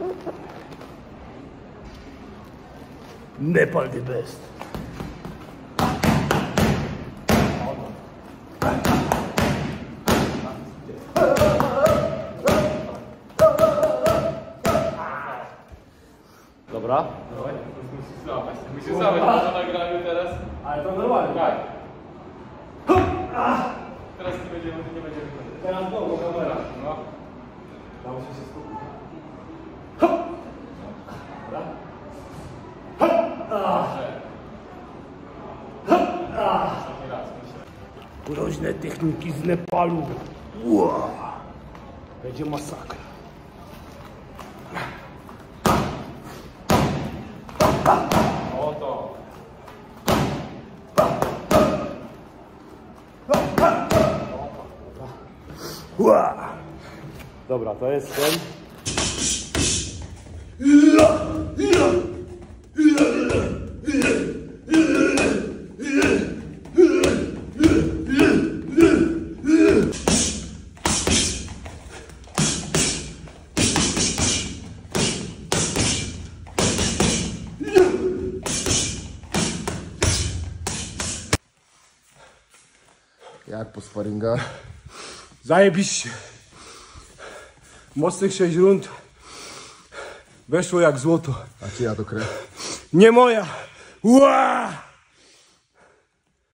Nepal the best. Dobra. Musisz złapać na nagraniu teraz. Ale to normalnie. Tak. Teraz nie będziemy chodzić. Teraz długo kamera. No. Tam muszę się skupić. Groźne techniki z Nepalu. Wow. Będzie masakra. Oto. Wow. Dobra, to jest ten. Jak po sparingach? Zajebiście. Mocnych 6 rund. Weszło jak złoto. A czyja to krew? Nie moja. Ua!